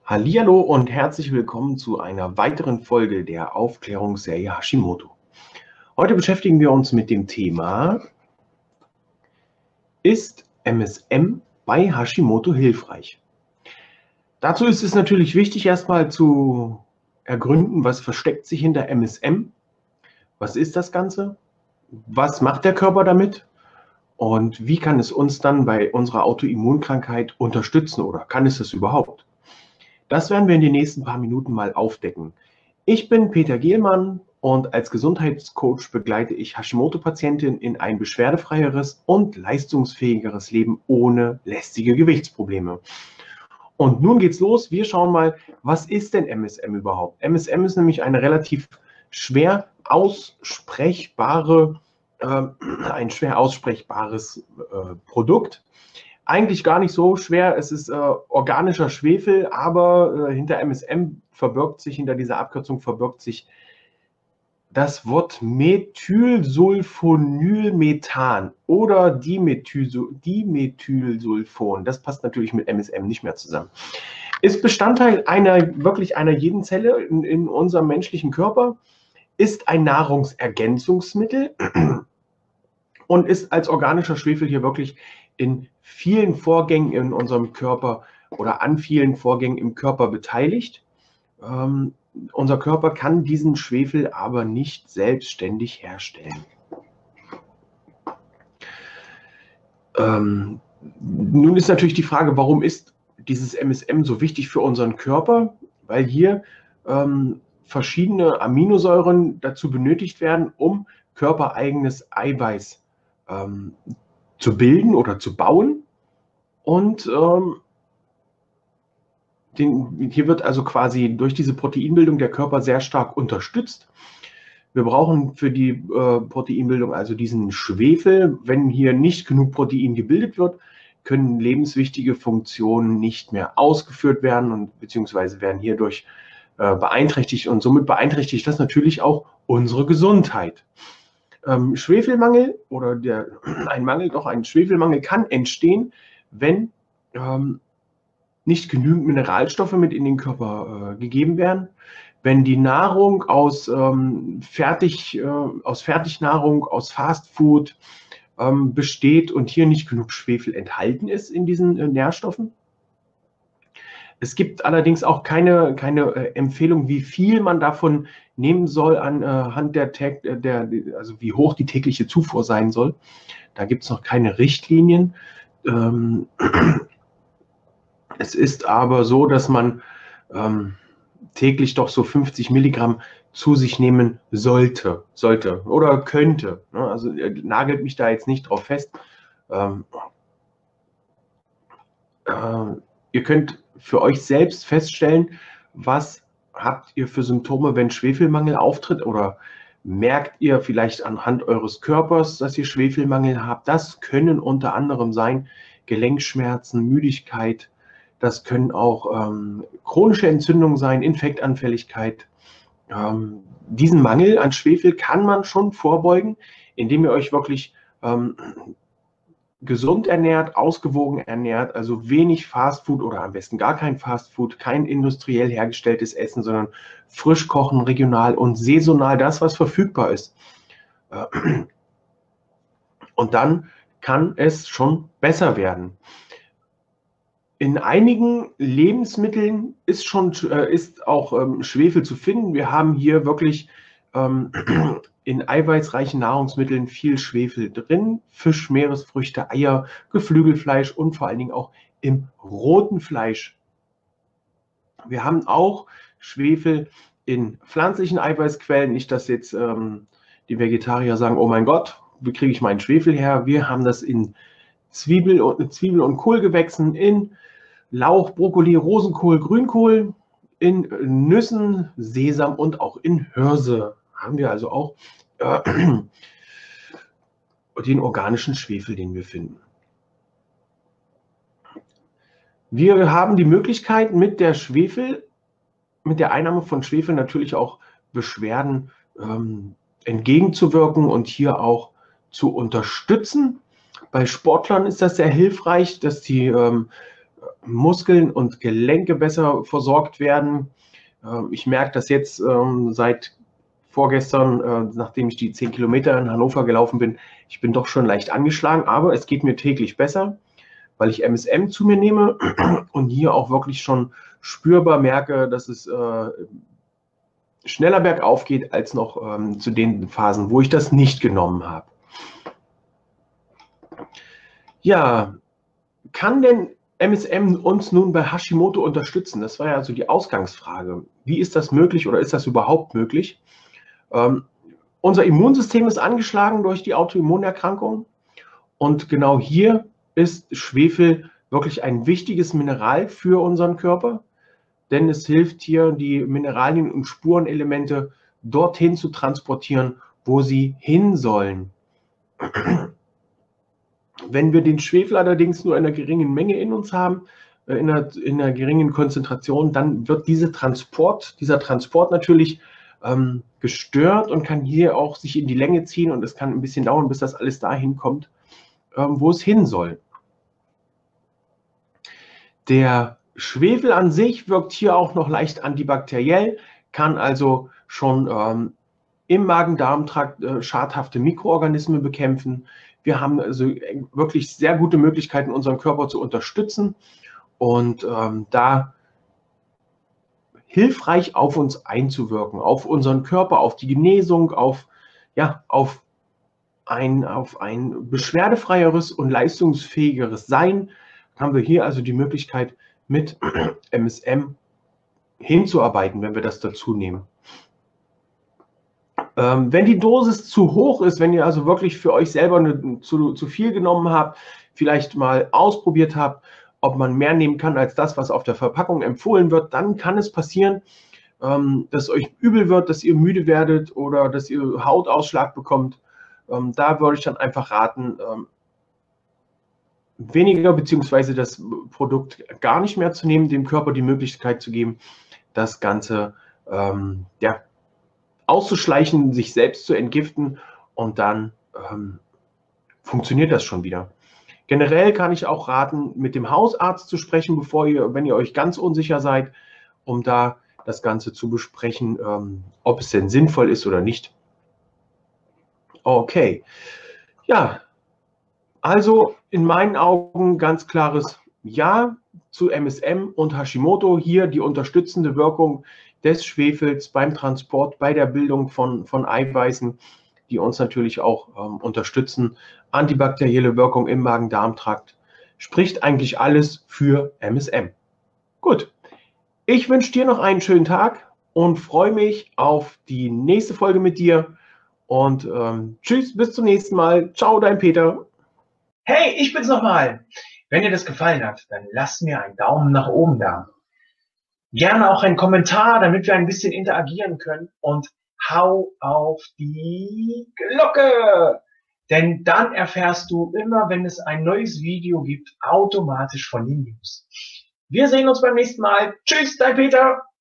Hallihallo und herzlich willkommen zu einer weiteren Folge der Aufklärungsserie Hashimoto. Heute beschäftigen wir uns mit dem Thema: Ist MSM bei Hashimoto hilfreich? Dazu ist es natürlich wichtig, erstmal zu ergründen, was versteckt sich hinter MSM, was ist das Ganze, was macht der Körper damit und wie kann es uns dann bei unserer Autoimmunkrankheit unterstützen oder kann es das überhaupt? Das werden wir in den nächsten paar Minuten mal aufdecken. Ich bin Peter Gehlmann und als Gesundheitscoach begleite ich Hashimoto-Patientinnen in ein beschwerdefreieres und leistungsfähigeres Leben ohne lästige Gewichtsprobleme. Und nun geht's los. Wir schauen mal, was ist denn MSM überhaupt? MSM ist nämlich eine relativ schwer aussprechbare, ein schwer aussprechbares Produkt. Eigentlich gar nicht so schwer. Es ist organischer Schwefel, aber hinter MSM hinter dieser Abkürzung verbirgt sich das Wort Methylsulfonylmethan oder Dimethylsulfon. Das passt natürlich mit MSM nicht mehr zusammen. Ist Bestandteil wirklich einer jeden Zelle in unserem menschlichen Körper, ist ein Nahrungsergänzungsmittel und ist als organischer Schwefel hier wirklich in vielen Vorgängen in unserem Körper oder an vielen Vorgängen im Körper beteiligt. Unser Körper kann diesen Schwefel aber nicht selbstständig herstellen. Nun ist natürlich die Frage, warum ist dieses MSM so wichtig für unseren Körper? Weil hier verschiedene Aminosäuren dazu benötigt werden, um körpereigenes Eiweiß zu bilden oder zu bauen. Und hier wird also quasi durch diese Proteinbildung der Körper sehr stark unterstützt. Wir brauchen für die Proteinbildung also diesen Schwefel. Wenn hier nicht genug Protein gebildet wird, können lebenswichtige Funktionen nicht mehr ausgeführt werden und beziehungsweise werden hierdurch beeinträchtigt, und somit beeinträchtigt das natürlich auch unsere Gesundheit. Schwefelmangel oder ein Schwefelmangel kann entstehen, wenn nicht genügend Mineralstoffe mit in den Körper gegeben werden, wenn die Nahrung aus Fertignahrung, aus Fastfood besteht und hier nicht genug Schwefel enthalten ist in diesen Nährstoffen. Es gibt allerdings auch keine Empfehlung, wie viel man davon nehmen soll anhand also wie hoch die tägliche Zufuhr sein soll. Da gibt es noch keine Richtlinien. Es ist aber so, dass man täglich doch so 50 Milligramm zu sich nehmen sollte oder könnte. Also nagelt mich da jetzt nicht drauf fest. Ihr könnt für euch selbst feststellen, was habt ihr für Symptome, wenn Schwefelmangel auftritt, oder merkt ihr vielleicht anhand eures Körpers, dass ihr Schwefelmangel habt. Das können unter anderem sein Gelenkschmerzen, Müdigkeit, das können auch chronische Entzündungen sein, Infektanfälligkeit. Diesen Mangel an Schwefel kann man schon vorbeugen, indem ihr euch wirklich gesund ernährt, ausgewogen ernährt, also wenig Fastfood oder am besten gar kein Fastfood, kein industriell hergestelltes Essen, sondern frisch kochen, regional und saisonal, das, was verfügbar ist. Und dann kann es schon besser werden. In einigen Lebensmitteln ist auch Schwefel zu finden. Wir haben hier wirklich in eiweißreichen Nahrungsmitteln viel Schwefel drin. Fisch, Meeresfrüchte, Eier, Geflügelfleisch und vor allen Dingen auch im roten Fleisch. Wir haben auch Schwefel in pflanzlichen Eiweißquellen. Nicht, dass jetzt die Vegetarier sagen, oh mein Gott, wie kriege ich meinen Schwefel her? Wir haben das in Zwiebel- und Kohlgewächsen, in Lauch, Brokkoli, Rosenkohl, Grünkohl, in Nüssen, Sesam und auch in Hirse haben wir also auch den organischen Schwefel, den wir finden. Wir haben die Möglichkeit, mit der Einnahme von Schwefel natürlich auch Beschwerden entgegenzuwirken und hier auch zu unterstützen. Bei Sportlern ist das sehr hilfreich, dass die Muskeln und Gelenke besser versorgt werden. Ich merke das jetzt seit vorgestern, nachdem ich die 10 Kilometer in Hannover gelaufen bin. Ich bin doch schon leicht angeschlagen, aber es geht mir täglich besser, weil ich MSM zu mir nehme und hier auch wirklich schon spürbar merke, dass es schneller bergauf geht als noch zu den Phasen, wo ich das nicht genommen habe. Ja, kann denn MSM uns nun bei Hashimoto unterstützen? Das war ja also die Ausgangsfrage. Wie ist das möglich oder ist das überhaupt möglich? Unser Immunsystem ist angeschlagen durch die Autoimmunerkrankung und genau hier ist Schwefel wirklich ein wichtiges Mineral für unseren Körper, denn es hilft hier, die Mineralien und Spurenelemente dorthin zu transportieren, wo sie hin sollen. Wenn wir den Schwefel allerdings nur in einer geringen Menge in uns haben, in einer geringen Konzentration, dann wird dieser Transport natürlich gestört und kann hier auch sich in die Länge ziehen und es kann ein bisschen dauern, bis das alles dahin kommt, wo es hin soll. Der Schwefel an sich wirkt hier auch noch leicht antibakteriell, kann also schon im Magen-Darm-Trakt schadhafte Mikroorganismen bekämpfen. Wir haben also wirklich sehr gute Möglichkeiten, unseren Körper zu unterstützen und da hilfreich auf uns einzuwirken, auf unseren Körper, auf die Genesung, auf ein beschwerdefreieres und leistungsfähigeres Sein, haben wir hier also die Möglichkeit, mit MSM hinzuarbeiten, wenn wir das dazu nehmen. Wenn die Dosis zu hoch ist, wenn ihr also wirklich für euch selber zu viel genommen habt, vielleicht mal ausprobiert habt, ob man mehr nehmen kann als das, was auf der Verpackung empfohlen wird, dann kann es passieren, dass euch übel wird, dass ihr müde werdet oder dass ihr Hautausschlag bekommt. Da würde ich dann einfach raten, weniger bzw. das Produkt gar nicht mehr zu nehmen, dem Körper die Möglichkeit zu geben, das Ganze auszuschleichen, sich selbst zu entgiften und dann funktioniert das schon wieder. Generell kann ich auch raten, mit dem Hausarzt zu sprechen, wenn ihr euch ganz unsicher seid, um da das Ganze zu besprechen, ob es denn sinnvoll ist oder nicht. Okay, ja, also in meinen Augen ganz klares Ja zu MSM und Hashimoto. Hier die unterstützende Wirkung des Schwefels beim Transport, bei der Bildung von Eiweißen, die uns natürlich auch unterstützen. Antibakterielle Wirkung im Magen-Darm-Trakt. Spricht eigentlich alles für MSM. Gut, ich wünsche dir noch einen schönen Tag und freue mich auf die nächste Folge mit dir. Und tschüss, bis zum nächsten Mal. Ciao, dein Peter. Hey, ich bin's nochmal. Wenn dir das gefallen hat, dann lass mir einen Daumen nach oben da. Gerne auch einen Kommentar, damit wir ein bisschen interagieren können. Und hau auf die Glocke. Denn dann erfährst du immer, wenn es ein neues Video gibt, automatisch von den News. Wir sehen uns beim nächsten Mal. Tschüss, dein Peter.